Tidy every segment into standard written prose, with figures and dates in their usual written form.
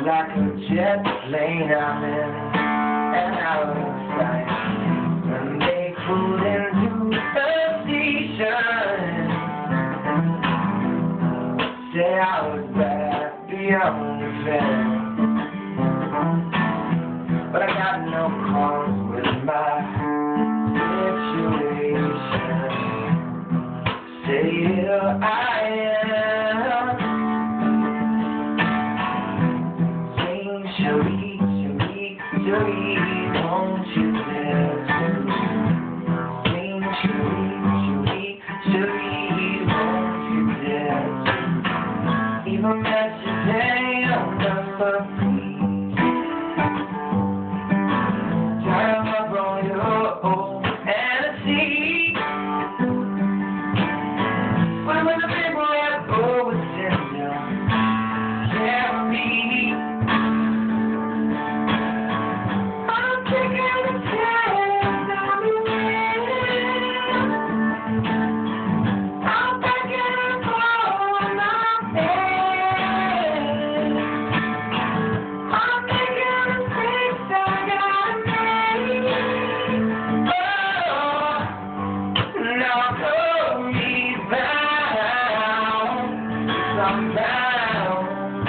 like a jet plane I'm in and out of sight. When they pulled into the station, say I was back beyond the fence. But I got no qualms with my situation. Say here I am. Sing Cherie, Cherie, Cherie, won't you dance? Sing Cherie, Cherie, Cherie, won't you dance? Even yesterday on the free. Time up on your own fantasy. But when the people at home was tender, carry me. I'm taking the chance I'm in. I'm taking it for my head. I'm making mistakes I gotta make. Oh, now pull me down, 'cause I'm down.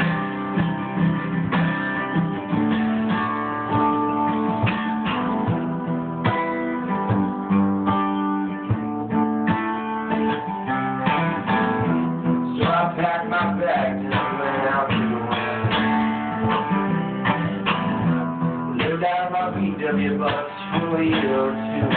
So I packed my bags and went out to the west. Lived out of my VW bus for a year or two.